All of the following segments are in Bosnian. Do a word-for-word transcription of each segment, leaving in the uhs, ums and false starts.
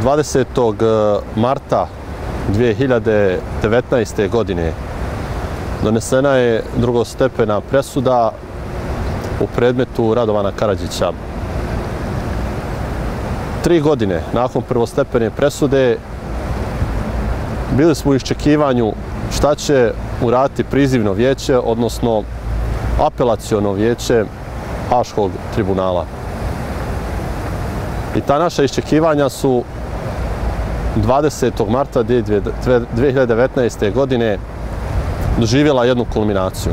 dvadesetog marta dvije hiljade devetnaeste. godine donesena je drugostepena presuda u predmetu Radovana Karadžića. Tri godine nakon prvostepene presude bili smo u iščekivanju šta će uraditi prizivno vijeće, odnosno apelaciono vijeće Haškog tribunala. I ta naša iščekivanja su dvadesetog marta dvije hiljade devetnaeste. godine doživjela jednu kulminaciju.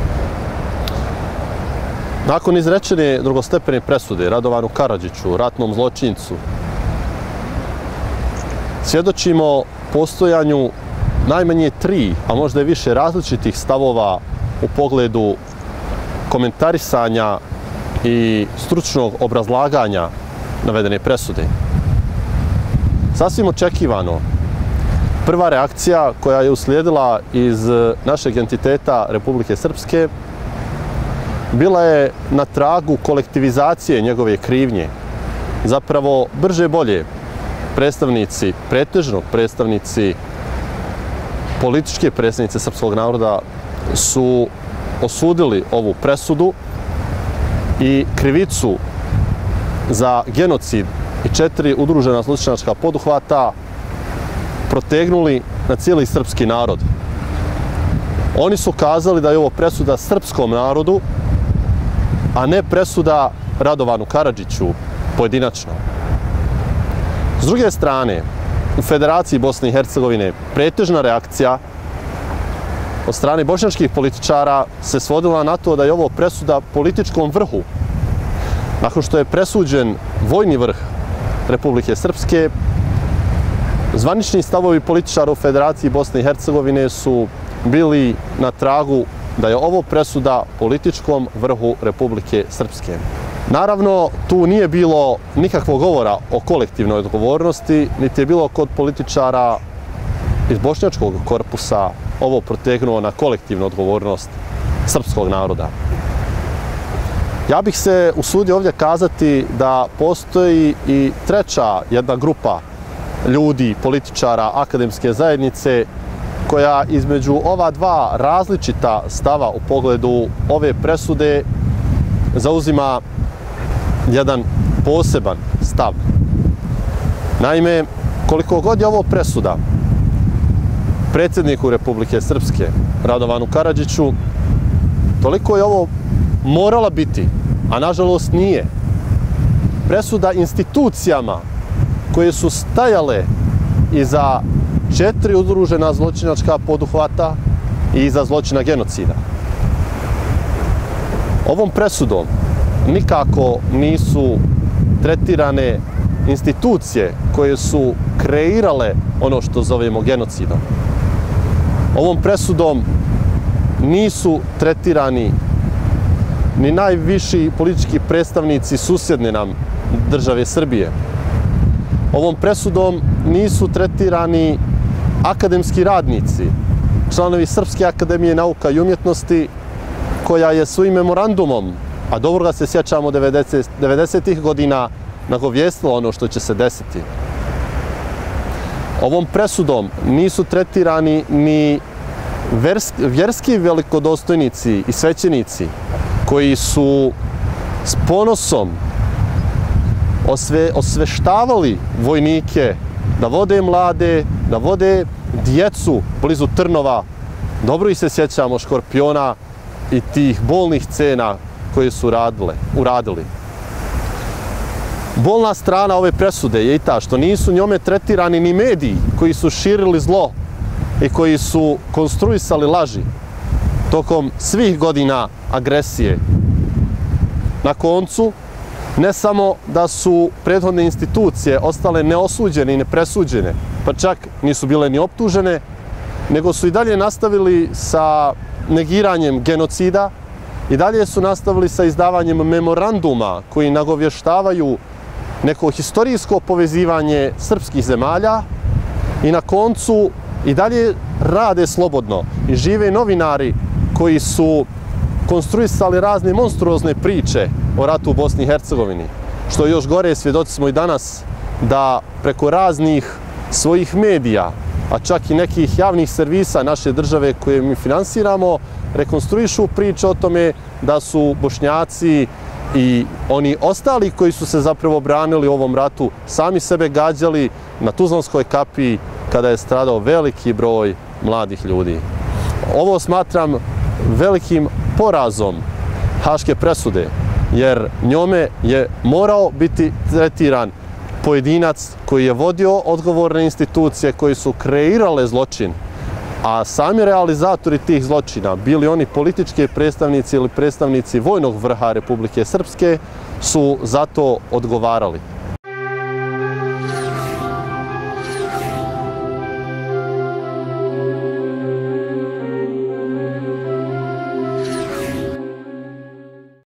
Nakon izrečene drugostepene presude Radovanu Karadžiću, ratnom zločincu, svjedočimo postojanju najmanje tri, a možda i više različitih stavova u pogledu komentarisanja i stručnog obrazlaganja navedene presude. Sasvim očekivano, prva reakcija koja je uslijedila iz našeg entiteta Republike Srpske bila je na tragu kolektivizacije njegove krivnje. Zapravo, brže bolje, predstavnici, pretežno predstavnici političke predstavnice srpskog naroda su osudili ovu presudu i krivicu za genocid i četiri udružena zločinačka poduhvata protegnuli na cijeli srpski narod. Oni su kazali da je ovo presuda srpskom narodu, a ne presuda Radovanu Karadžiću pojedinačno. S druge strane, u Federaciji Bosne i Hercegovine pretežna reakcija od strane bošnjačkih političara se svodila na to da je ovo presuda političkom vrhu. Nakon što je presuđen vojni vrh Republike Srpske, zvanični stavovi političara u Federaciji Bosne i Hercegovine su bili na tragu da je ovo presuda političkom vrhu Republike Srpske. Naravno, tu nije bilo nikakvog govora o kolektivnoj odgovornosti, niti je bilo kod političara iz bošnjačkog korpusa ovo protegnuo na kolektivnu odgovornost srpskog naroda. Ja bih se usudio ovdje kazati da postoji i treća jedna grupa ljudi, političara, akademske zajednice, koja između ova dva različita stava u pogledu ove presude zauzima jedan poseban stav. Naime, koliko god je ovo presuda predsjedniku Republike Srpske, Radovanu Karadžiću, toliko je ovo morala biti, a nažalost nije, presuda institucijama koje su stajale iza četiri udružena zločinačka poduhvata i iza zločina genocida. Ovom presudom nikako nisu tretirane institucije koje su kreirale ono što zovemo genocidom. Ovom presudom nisu tretirani ni najviši politički predstavnici susjedne nam države Srbije. Ovom presudom nisu tretirani akademski radnici, članovi Srpske akademije nauka i umjetnosti, koja je svojim memorandumom, a dobro ga se sjećamo devedesetih godina, nagovijestila ono što će se desiti. Ovom presudom nisu tretirani ni vjerski velikodostojnici i svećenici koji su s ponosom osve, osveštavali vojnike da vode mlade, da vode djecu blizu Trnova. Dobro ih se sjećamo Škorpiona i tih bolnih scena koje su radile, uradili. Bolna strana ove presude je i ta što nisu njome tretirani ni mediji koji su širili zlo i koji su konstruisali laži tokom svih godina agresije. Na koncu, ne samo da su prethodne institucije ostale neosuđene i nepresuđene, pa čak nisu bile ni optužene, nego su i dalje nastavili sa negiranjem genocida i dalje su nastavili sa izdavanjem memoranduma koji nagovještavaju neko historijsko povezivanje srpskih zemalja i na koncu i dalje rade slobodno i žive novinari koji su konstruisali razne monstruozne priče o ratu u Bosni i Hercegovini. Što je još gore, svjedoci smo i danas da preko raznih svojih medija, a čak i nekih javnih servisa naše države koje mi finansiramo, rekonstruišu priče o tome da su Bošnjaci i oni ostali koji su se zapravo branili u ovom ratu sami sebe gađali na Tuzlanskoj kapiji kada je stradao veliki broj mladih ljudi. Ovo smatram velikim porazom Haške presude, jer njome je morao biti tretiran pojedinac koji je vodio odgovorne institucije koji su kreirale zločin, a sami realizatori tih zločina, bili oni politički predstavnici ili predstavnici vojnog vrha Republike Srpske, su za to odgovarali.